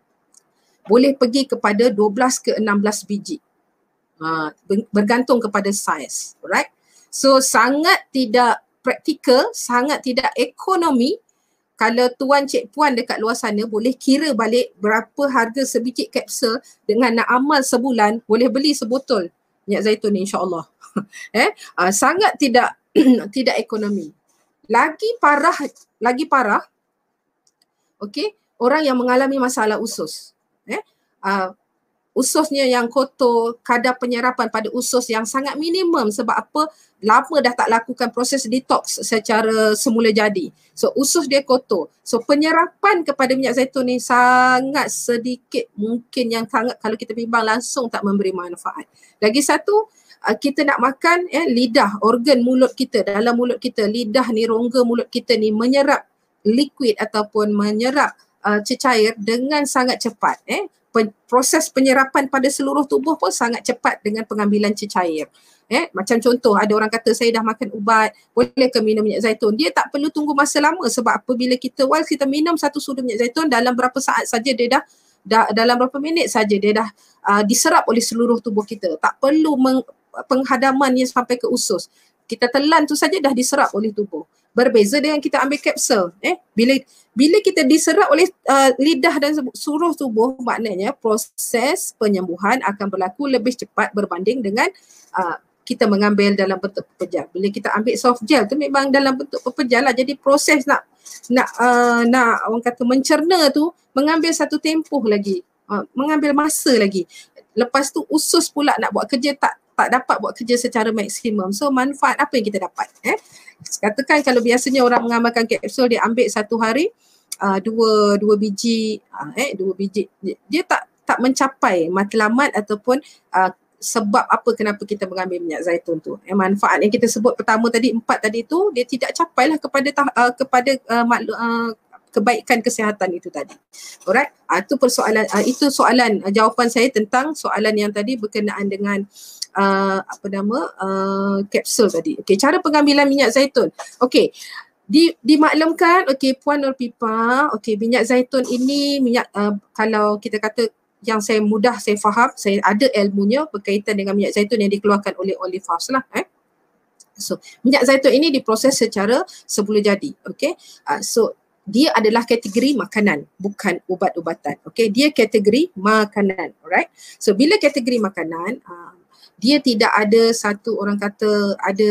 boleh pergi kepada dua belas ke enam belas biji. Ha, bergantung kepada saiz. Alright. So sangat tidak praktikal, sangat tidak ekonomi kalau tuan cik puan dekat luar sana boleh kira balik berapa harga sebiji kapsul, dengan nak amal sebulan boleh beli sebotol minyak zaitun ni insya-Allah. eh uh, sangat tidak tidak ekonomi. Lagi parah, lagi parah. Okey, orang yang mengalami masalah usus. Eh uh, ususnya yang kotor, kadar penyerapan pada usus yang sangat minimum sebab apa? Lama dah tak lakukan proses detox secara semula jadi. So usus dia kotor. So penyerapan kepada minyak zaitun ni sangat sedikit, mungkin yang sangat kalau kita bimbang langsung tak memberi manfaat. Lagi satu, kita nak makan, eh, lidah, organ mulut kita, dalam mulut kita, lidah ni, rongga mulut kita ni menyerap liquid ataupun menyerap uh, cecair dengan sangat cepat. Eh. Proses penyerapan pada seluruh tubuh pun sangat cepat dengan pengambilan cecair. Eh, macam contoh, ada orang kata saya dah makan ubat, boleh ke minum minyak zaitun? Dia tak perlu tunggu masa lama sebab apabila kita, once kita minum satu sudu minyak zaitun, dalam berapa saat saja dia dah, dah dalam berapa minit saja dia dah uh, diserap oleh seluruh tubuh kita. Tak perlu meng, penghadamannya sampai ke usus. Kita telan tu saja dah diserap oleh tubuh. Berbeza dengan kita ambil kapsul. Eh, bila bila kita diserap oleh uh, lidah dan seluruh tubuh, maknanya proses penyembuhan akan berlaku lebih cepat berbanding dengan uh, kita mengambil dalam bentuk pepejal. Bila kita ambil soft gel tu memang dalam bentuk pepejal lah. Jadi proses nak nak uh, nak orang kata mencerna tu mengambil satu tempoh lagi, uh, mengambil masa lagi. Lepas tu usus pula nak buat kerja tak tak dapat buat kerja secara maksimum. So manfaat apa yang kita dapat? Eh? Katakan kalau biasanya orang mengamalkan kapsul, dia ambil satu hari uh, dua dua biji, uh, eh dua biji, dia, dia tak tak mencapai matlamat ataupun uh, sebab apa kenapa kita mengambil minyak zaitun tu. Eh, manfaat yang kita sebut pertama tadi, empat tadi tu, dia tidak capailah kepada uh, kepada uh, maklu, uh, kebaikan kesihatan itu tadi. Alright, uh, itu persoalan, uh, itu soalan uh, jawapan saya tentang soalan yang tadi berkenaan dengan Uh, apa nama uh, kapsul tadi. Okey, cara pengambilan minyak zaitun. Okey, di dimaklumkan, okey Puan Nur Pipa, okey minyak zaitun ini minyak uh, kalau kita kata yang saya mudah saya faham, saya ada ilmunya berkaitan dengan minyak zaitun yang dikeluarkan oleh olive house lah. Eh. So minyak zaitun ini diproses secara semula jadi. Okey, uh, so dia adalah kategori makanan, bukan ubat-ubatan. Okey, dia kategori makanan. Alright. So bila kategori makanan, uh, dia tidak ada satu, orang kata ada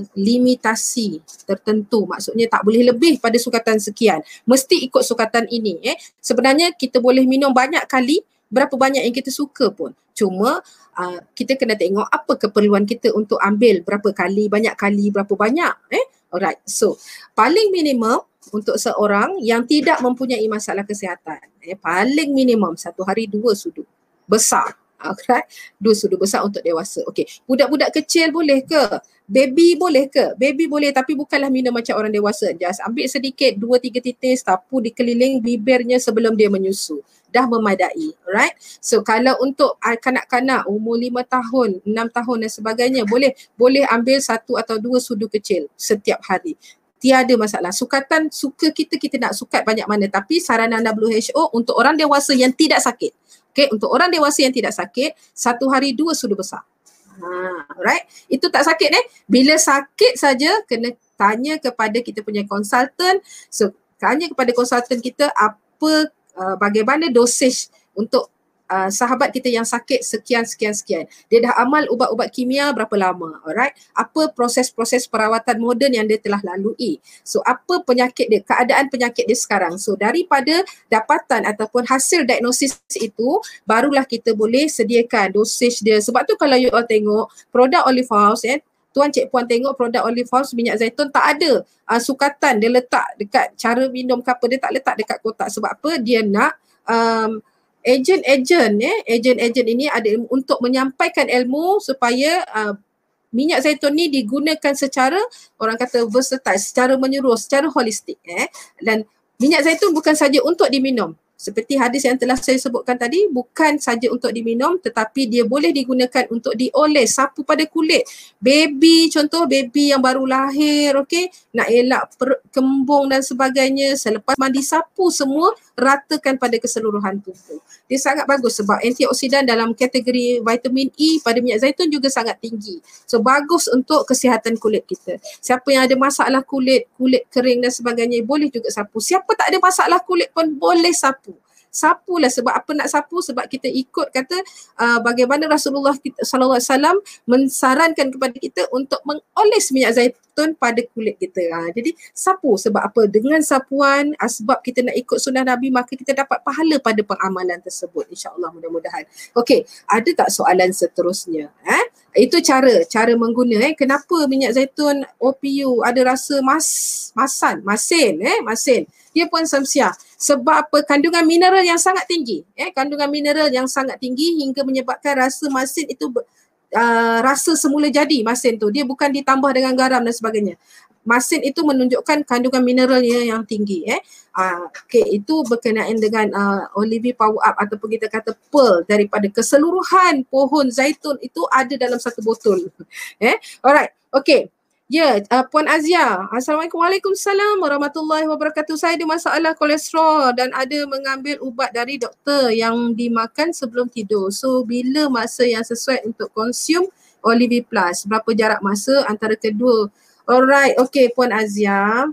limitasi tertentu, maksudnya tak boleh lebih pada sukatan sekian, mesti ikut sukatan ini. Eh. Sebenarnya kita boleh minum banyak kali, berapa banyak yang kita suka pun. Cuma uh, kita kena tengok apa keperluan kita untuk ambil berapa kali, banyak kali, berapa banyak. Eh. Alright, so paling minimum untuk seorang yang tidak mempunyai masalah kesihatan, eh, paling minimum satu hari dua sudu besar. Alright, dua sudu besar untuk dewasa. Okey, budak-budak kecil boleh ke? Baby boleh ke? Baby boleh, tapi bukanlah minum macam orang dewasa. Just ambil sedikit, dua tiga titis, tapu di keliling bibirnya sebelum dia menyusu. Dah memadai. Alright, so kalau untuk kanak-kanak umur lima tahun, enam tahun dan sebagainya, boleh boleh ambil satu atau dua sudu kecil setiap hari. Tiada masalah. Sukatan, suka kita, kita nak sukat banyak mana. Tapi saranan W H O untuk orang dewasa yang tidak sakit. Okay, untuk orang dewasa yang tidak sakit, satu hari dua sudu besar. Ha, alright. Itu tak sakit eh. Bila sakit saja, kena tanya kepada kita punya konsultan. So, tanya kepada konsultan kita apa, uh, bagaimana dosage untuk Uh, sahabat kita yang sakit sekian sekian sekian. Dia dah amal ubat-ubat kimia berapa lama, alright? Apa proses-proses perawatan moden yang dia telah lalui. So apa penyakit dia, keadaan penyakit dia sekarang. So daripada dapatan ataupun hasil diagnosis itu, barulah kita boleh sediakan dosage dia. Sebab tu kalau you all tengok produk Olive House, eh, Tuan Cik Puan tengok produk Olive House minyak zaitun tak ada uh, sukatan dia letak dekat cara minum ke apa, dia tak letak dekat kotak. Sebab apa? Dia nak um, Ejen-ejen, eh, ejen-ejen ini ada ilmu untuk menyampaikan ilmu supaya uh, minyak zaitun ni digunakan secara, orang kata versatile, secara menyeluruh, secara holistik. Eh. Dan minyak zaitun bukan saja untuk diminum. Seperti hadis yang telah saya sebutkan tadi, bukan saja untuk diminum tetapi dia boleh digunakan untuk dioles, sapu pada kulit. Baby, contoh baby yang baru lahir, okey, nak elak per, kembung dan sebagainya, selepas mandi sapu semua ratakan pada keseluruhan tubuh. Dia sangat bagus sebab antioksidan dalam kategori vitamin E pada minyak zaitun juga sangat tinggi. So bagus untuk kesihatan kulit kita. Siapa yang ada masalah kulit, kulit kering dan sebagainya boleh juga sapu. Siapa tak ada masalah kulit pun boleh sapu. Sapulah. Sebab apa nak sapu? Sebab kita ikut kata uh, bagaimana Rasulullah kita, sallallahu alaihi wasallam mensarankan kepada kita untuk mengoles minyak zaitun pada kulit kita. Ha, jadi sapu. Sebab apa? Dengan sapuan, uh, sebab kita nak ikut sunnah Nabi, maka kita dapat pahala pada pengamalan tersebut. InsyaAllah, mudah-mudahan. Okey, ada tak soalan seterusnya? Eh? Itu cara cara mengguna. Eh. Kenapa minyak zaitun O P U ada rasa mas, masan, masin, eh, masin. Dia pun samsiah. Sebab apa? Kandungan mineral yang sangat tinggi. Eh, kandungan mineral yang sangat tinggi hingga menyebabkan rasa masin itu uh, rasa semula jadi masin tu. Dia bukan ditambah dengan garam dan sebagainya. Masin itu menunjukkan kandungan mineralnya yang tinggi. Eh. Uh, okay, itu berkenaan dengan uh, Olive Power Up ataupun kita kata pearl daripada keseluruhan pohon zaitun itu ada dalam satu botol. Eh. Alright, okay. Ya, uh, Puan Azia. Assalamualaikum. Waalaikumsalam warahmatullahi wabarakatuh. Saya ada masalah kolesterol dan ada mengambil ubat dari doktor yang dimakan sebelum tidur. So, bila masa yang sesuai untuk konsum Olive Plus? Berapa jarak masa antara kedua? Alright, okay Puan Azia.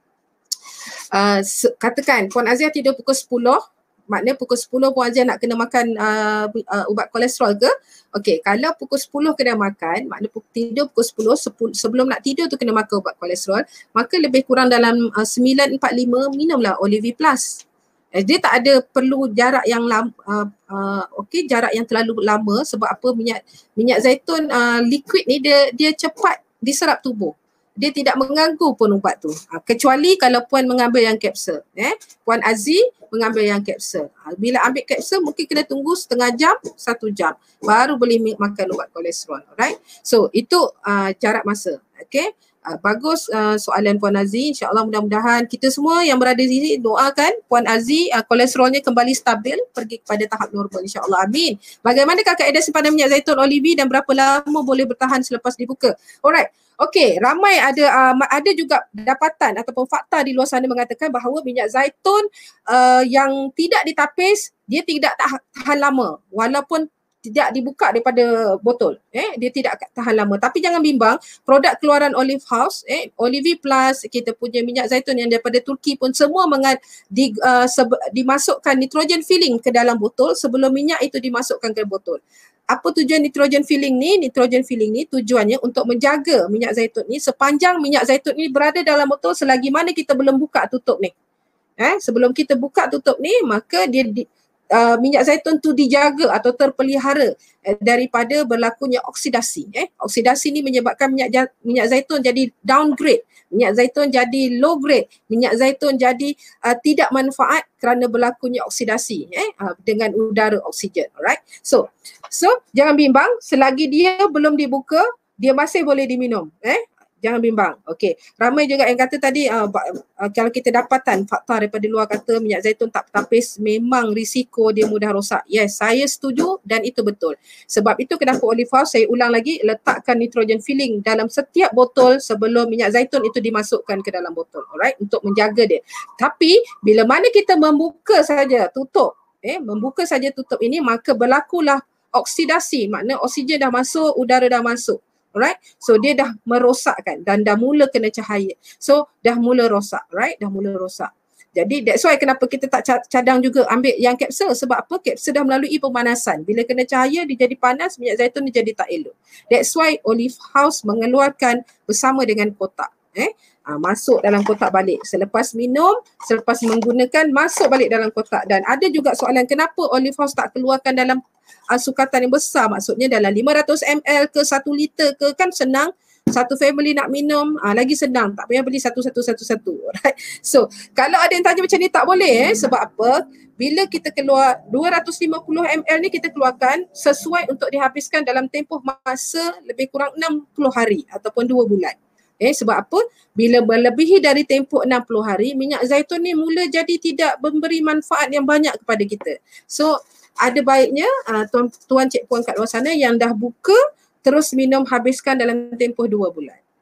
Uh, katakan Puan Azia tidur pukul sepuluh. Maknanya pukul sepuluh Puan Azia nak kena makan uh, uh, ubat kolesterol ke? Okey, kalau pukul sepuluh kena makan, maknanya tidur pukul sepuluh, sepuluh, sebelum nak tidur tu kena makan ubat kolesterol, maka lebih kurang dalam uh, sembilan empat puluh lima minumlah Olive Plus. Eh, dia tak ada perlu jarak yang lama, uh, uh, okey, jarak yang terlalu lama sebab apa? Minyak minyak zaitun uh, liquid ni dia dia cepat diserap tubuh. Dia tidak mengganggu pun ubat tu. Ha, kecuali kalau Puan mengambil yang kapsul. Eh? Puan Aziz mengambil yang kapsul. Ha, bila ambil kapsul mungkin kena tunggu setengah jam, satu jam. Baru boleh makan ubat kolesterol. Alright? So itu uh, jarak masa. Okay? Uh, bagus uh, soalan Puan Aziz. InsyaAllah mudah-mudahan kita semua yang berada di sini doakan Puan Aziz uh, kolesterolnya kembali stabil, pergi kepada tahap normal insyaAllah. Amin. Bagaimanakah kaedah simpanan minyak zaitun Olive dan berapa lama boleh bertahan selepas dibuka? Alright. Okey, ramai ada uh, ada juga dapatan ataupun fakta di luar sana mengatakan bahawa minyak zaitun uh, yang tidak ditapis dia tidak tahan lama walaupun tidak dibuka daripada botol. Eh, dia tidak tahan lama. Tapi jangan bimbang, produk keluaran Olive House, eh, Olive Plus, kita punya minyak zaitun yang daripada Turki pun semua mengat, di, uh, sebe- dimasukkan nitrogen filling ke dalam botol sebelum minyak itu dimasukkan ke botol. Apa tujuan nitrogen filling ni? Nitrogen filling ni tujuannya untuk menjaga minyak zaitun ni sepanjang minyak zaitun ni berada dalam botol selagi mana kita belum buka tutup ni. Eh, sebelum kita buka tutup ni, maka dia di, uh, minyak zaitun tu dijaga atau terpelihara eh, daripada berlakunya oksidasi. Eh, oksidasi ni menyebabkan minyak minyak zaitun jadi downgrade, minyak zaitun jadi low grade, minyak zaitun jadi uh, tidak manfaat kerana berlakunya oksidasi eh uh, dengan udara oksigen. Alright. So, so jangan bimbang selagi dia belum dibuka, dia masih boleh diminum. Eh, jangan bimbang. Okey. Ramai juga yang kata tadi uh, uh, kalau kita dapatan fakta daripada luar kata minyak zaitun tak tapis memang risiko dia mudah rosak. Yes, saya setuju dan itu betul. Sebab itu kenapa Olive House, saya ulang lagi, letakkan nitrogen filling dalam setiap botol sebelum minyak zaitun itu dimasukkan ke dalam botol. Alright, untuk menjaga dia. Tapi bila mana kita membuka saja tutup, eh membuka saja tutup ini, maka berlakulah oksidasi. Makna oksigen dah masuk, udara dah masuk. Alright, so dia dah merosakkan dan dah mula kena cahaya. So dah mula rosak, right? Dah mula rosak. Jadi that's why kenapa kita tak cadang juga ambil yang kapsul. Sebab apa? Kapsul dah melalui pemanasan. Bila kena cahaya dia jadi panas, minyak zaitun dia jadi tak elok. That's why Olive House mengeluarkan bersama dengan kotak. Eh, ha, masuk dalam kotak balik. Selepas minum, selepas menggunakan, masuk balik dalam kotak. Dan ada juga soalan kenapa Olive House tak keluarkan dalam uh, sukatan yang besar, maksudnya dalam lima ratus mililiter ke satu liter ke, kan senang. Satu family nak minum, ah, lagi senang. Tak payah beli satu-satu-satu-satu. Right? So, kalau ada yang tanya macam ni tak boleh eh. Sebab apa? Bila kita keluar dua ratus lima puluh mililiter ni kita keluarkan sesuai untuk dihabiskan dalam tempoh masa lebih kurang enam puluh hari ataupun dua bulan. Eh, sebab apa? Bila melebihi dari tempoh enam puluh hari, minyak zaitun ni mula jadi tidak memberi manfaat yang banyak kepada kita. So, ada baiknya uh, tuan, tuan cik puan kat luar sana yang dah buka, terus minum habiskan dalam tempoh dua bulan.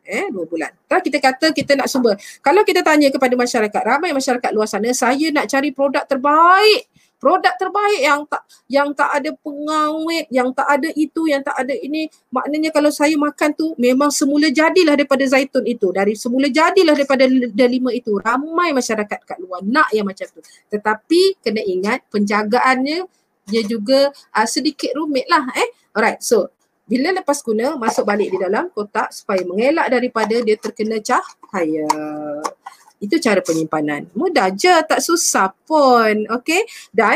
Eh, dua bulan. Kalau kita kata kita nak sumber. Kalau kita tanya kepada masyarakat, ramai masyarakat luar sana, saya nak cari produk terbaik. Produk terbaik yang tak yang tak ada pengawet, yang tak ada itu, yang tak ada ini. Maknanya kalau saya makan tu memang semula jadilah daripada zaitun itu. Dari semula jadilah daripada delima itu. Ramai masyarakat kat luar nak yang macam tu. Tetapi kena ingat penjagaannya dia juga uh, sedikit rumit lah eh. Alright, so bila lepas guna masuk balik di dalam kotak supaya mengelak daripada dia terkena cahaya. Itu cara penyimpanan. Mudah je, tak susah pun. Okay. Dan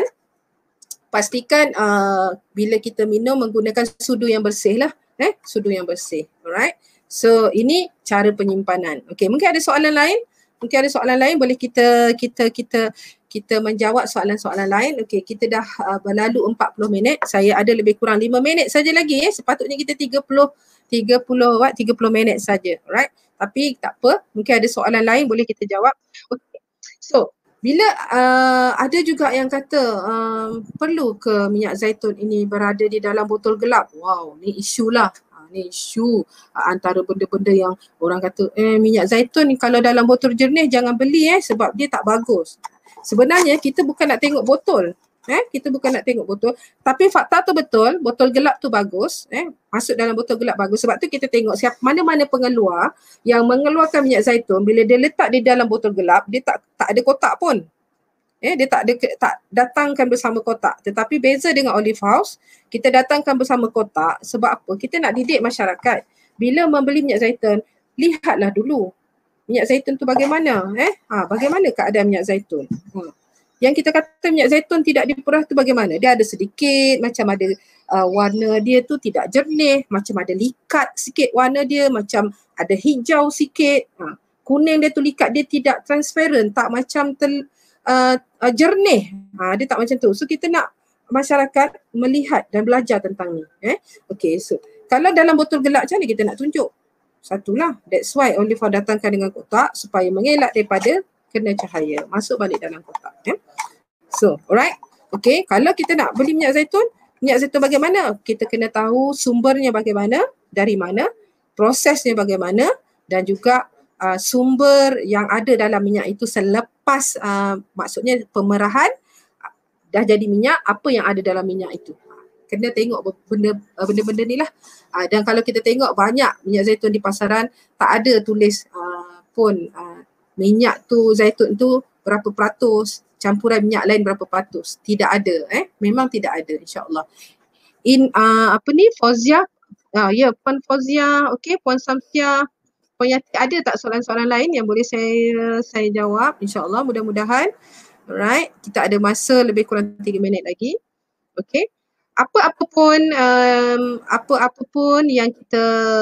pastikan uh, bila kita minum menggunakan sudu yang bersih lah. Eh, sudu yang bersih. Alright. So ini cara penyimpanan. Okay, mungkin ada soalan lain? Mungkin ada soalan lain boleh kita kita kita kita menjawab soalan-soalan lain. Okay, kita dah uh, berlalu empat puluh minit. Saya ada lebih kurang lima minit saja lagi eh. Sepatutnya kita tiga puluh tiga puluh what tiga puluh minit saja. Alright. Tapi tak apa, mungkin ada soalan lain boleh kita jawab. Okay. So, bila uh, ada juga yang kata um, perlu ke minyak zaitun ini berada di dalam botol gelap? Wow, ni isu lah. Ha, ni isu uh, antara benda-benda yang orang kata eh minyak zaitun kalau dalam botol jernih jangan beli eh sebab dia tak bagus. Sebenarnya kita bukan nak tengok botol. Eh, kita bukan nak tengok botol, tapi fakta tu betul, botol gelap tu bagus, eh, masuk dalam botol gelap bagus. Sebab tu kita tengok siapa mana-mana pengeluar yang mengeluarkan minyak zaitun bila dia letak di dalam botol gelap, dia tak tak ada kotak pun. Eh, dia tak ada tak datangkan bersama kotak. Tetapi beza dengan Olive House, kita datangkan bersama kotak sebab apa? Kita nak didik masyarakat. Bila membeli minyak zaitun, lihatlah dulu minyak zaitun tu bagaimana, eh? Ha, bagaimana keadaan minyak zaitun? Ha. Yang kita kata minyak zaitun tidak diperah tu bagaimana? Dia ada sedikit, macam ada uh, warna dia tu tidak jernih, macam ada likat sikit warna dia, macam ada hijau sikit. Ha. Kuning dia tu likat dia tidak transparent, tak macam tel, uh, uh, jernih. Ha, dia tak macam tu. So kita nak masyarakat melihat dan belajar tentang ni. Eh? Okay, so kalau dalam botol gelap macam mana kita nak tunjuk? Satulah, that's why Olive House datangkan dengan kotak supaya mengelak daripada kena cahaya, masuk balik dalam kotak. Eh? So, alright. Okay, kalau kita nak beli minyak zaitun, minyak zaitun bagaimana? Kita kena tahu sumbernya bagaimana, dari mana, prosesnya bagaimana dan juga uh, sumber yang ada dalam minyak itu selepas uh, maksudnya pemerahan dah jadi minyak, apa yang ada dalam minyak itu. Kena tengok benda, benda-benda ni lah. Uh, dan kalau kita tengok banyak minyak zaitun di pasaran, tak ada tulis uh, pun uh, minyak tu, zaitun tu berapa peratus, campuran minyak lain berapa peratus. Tidak ada eh. Memang tidak ada insya-Allah. In uh, apa ni Fauzia? Ah uh, ya, Puan Fauzia, okey, Puan Samsia, Puan Yati, ada tak soalan-soalan lain yang boleh saya saya jawab insya-Allah mudah-mudahan. Alright, kita ada masa lebih kurang tiga minit lagi. Okey. Apa-apa pun um, apa-apa pun yang kita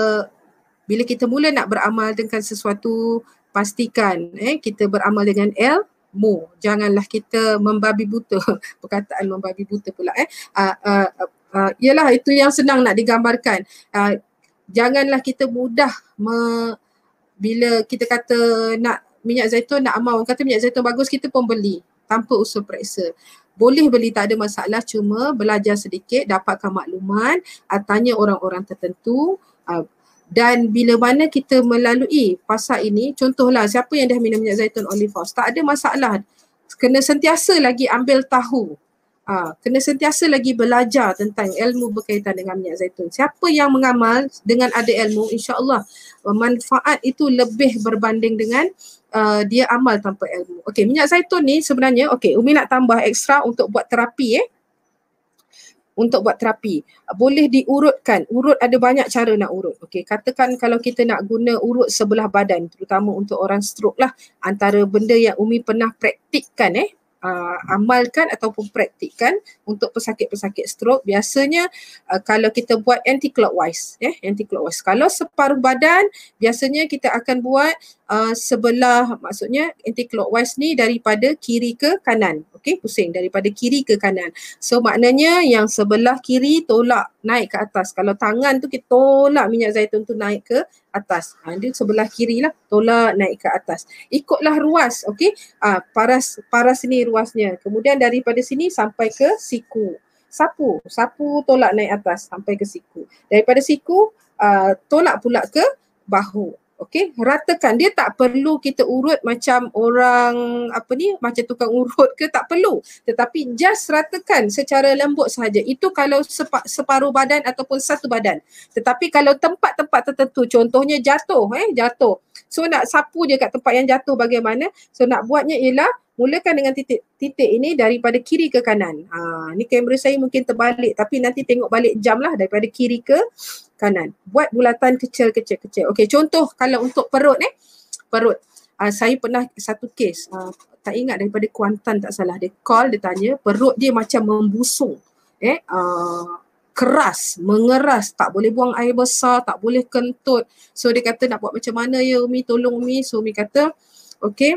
bila kita mula nak beramal dengan sesuatu, pastikan eh kita beramal dengan ilmu. Janganlah kita membabi buta. Perkataan membabi buta pula eh. Uh, uh, uh, ialah itu yang senang nak digambarkan. Uh, janganlah kita mudah me, bila kita kata nak minyak zaitun, nak amal, orang kata minyak zaitun bagus, kita pun beli tanpa usul periksa. Boleh beli, tak ada masalah, cuma belajar sedikit, dapatkan makluman, uh, tanya orang-orang tertentu. Uh, Dan bila mana kita melalui fasa ini, contohlah siapa yang dah minum minyak zaitun Olive House, tak ada masalah. Kena sentiasa lagi ambil tahu. Ha, kena sentiasa lagi belajar tentang ilmu berkaitan dengan minyak zaitun. Siapa yang mengamal dengan ada ilmu, insya-Allah manfaat itu lebih berbanding dengan uh, dia amal tanpa ilmu. Okey, minyak zaitun ni sebenarnya, okey, Umi nak tambah ekstra untuk buat terapi eh. Untuk buat terapi, boleh diurutkan. Urut ada banyak cara nak urut. Okey, katakan kalau kita nak guna urut sebelah badan, terutama untuk orang stroke lah, antara benda yang Umi pernah praktikkan eh, uh, amalkan ataupun praktikkan untuk pesakit-pesakit stroke, biasanya uh, kalau kita buat anti-clockwise, eh, anti-clockwise. Kalau separuh badan, biasanya kita akan buat uh, sebelah, maksudnya anti-clockwise ni daripada kiri ke kanan. Okey, pusing daripada kiri ke kanan. So maknanya yang sebelah kiri tolak naik ke atas. Kalau tangan tu kita tolak minyak zaitun tu naik ke atas. Ha, dia sebelah kiri lah, tolak naik ke atas. Ikutlah ruas, okey. Ah, paras paras sini ruasnya. Kemudian daripada sini sampai ke siku. Sapu, sapu tolak naik atas sampai ke siku. Daripada siku uh, tolak pula ke bahu. Okey, ratakan. Dia tak perlu kita urut macam orang apa ni, macam tukang urut ke, tak perlu. Tetapi just ratakan secara lembut sahaja. Itu kalau sepa, separuh badan ataupun satu badan. Tetapi kalau tempat-tempat tertentu, contohnya jatuh, eh jatuh. So nak sapu je kat tempat yang jatuh bagaimana? So nak buatnya ialah mulakan dengan titik-titik ini daripada kiri ke kanan. Ha, ni kamera saya mungkin terbalik tapi nanti tengok balik jam lah daripada kiri ke kanan. Buat bulatan kecil-kecil-kecil. Okey, contoh kalau untuk perut eh. Perut. Uh, saya pernah satu kes. Uh, tak ingat daripada Kuantan tak salah. Dia call, dia tanya perut dia macam membusung. Eh, uh, keras, mengeras, tak boleh buang air besar, tak boleh kentut. So dia kata nak buat macam mana ya Umi, tolong Umi. So Umi kata, okey,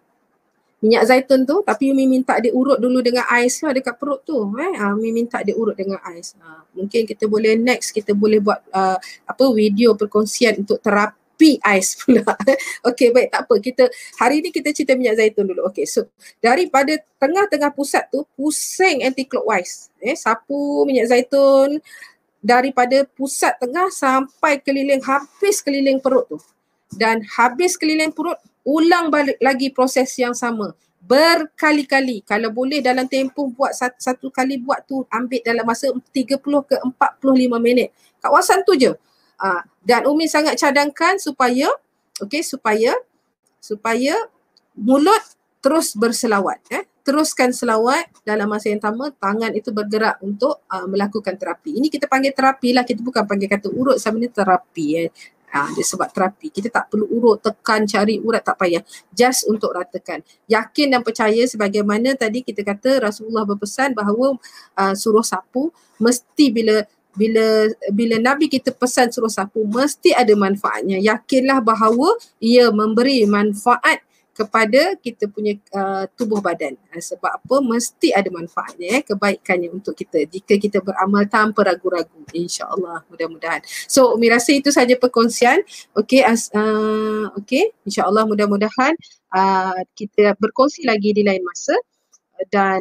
minyak zaitun tu, tapi Umi minta dia urut dulu dengan ais lah dekat perut tu. Eh? Uh, Umi minta dia urut dengan ais. Uh, mungkin kita boleh next, kita boleh buat uh, apa video perkongsian untuk terapi ais pula. Okey, baik, tak apa. Kita hari ni kita cerita minyak zaitun dulu. Okey, so daripada tengah-tengah pusat tu, pusing anti-clockwise. Eh, sapu minyak zaitun daripada pusat tengah sampai keliling, habis keliling perut tu. Dan habis keliling perut, ulang balik lagi proses yang sama berkali-kali. Kalau boleh dalam tempoh buat satu, satu kali buat tu ambil dalam masa tiga puluh ke empat puluh lima minit. Kawasan tu je. Uh, dan Umi sangat cadangkan supaya okey supaya supaya mulut terus berselawat, eh. Teruskan selawat dalam masa yang sama, tangan itu bergerak untuk uh, melakukan terapi. Ini kita panggil terapi lah, kita bukan panggil kata urut sama ni terapi, eh. Ha, dia sebab terapi. Kita tak perlu urut, tekan, cari urat, tak payah. Just untuk ratakan. Yakin dan percaya sebagaimana tadi kita kata Rasulullah berpesan bahawa uh, suruh sapu mesti bila bila bila Nabi kita pesan suruh sapu mesti ada manfaatnya. Yakinlah bahawa ia memberi manfaat kepada kita punya uh, tubuh badan. Uh, sebab apa? Mesti ada manfaatnya, eh, kebaikannya untuk kita jika kita beramal tanpa ragu-ragu. InsyaAllah, mudah-mudahan. So, Umi rasa itu saja perkongsian. Okey, uh, okey. InsyaAllah mudah-mudahan uh, kita berkongsi lagi di lain masa. Dan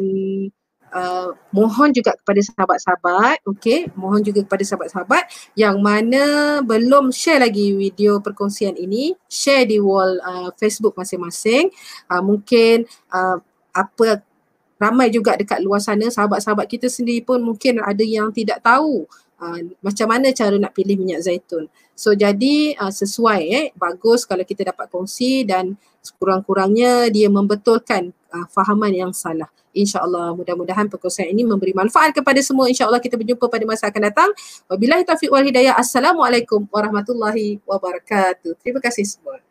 Uh, mohon juga kepada sahabat-sahabat, okey, mohon juga kepada sahabat-sahabat yang mana belum share lagi video perkongsian ini, share di wall uh, Facebook masing-masing. Uh, mungkin uh, apa ramai juga dekat luar sana sahabat-sahabat kita sendiri pun mungkin ada yang tidak tahu uh, macam mana cara nak pilih minyak zaitun. So jadi uh, sesuai, eh bagus kalau kita dapat kongsi dan sekurang-kurangnya dia membetulkan uh, fahaman yang salah. InsyaAllah mudah-mudahan perkongsian ini memberi manfaat kepada semua. InsyaAllah kita berjumpa pada masa akan datang. Wabillahi taufiq wal hidayah. Assalamualaikum warahmatullahi wabarakatuh. Terima kasih semua.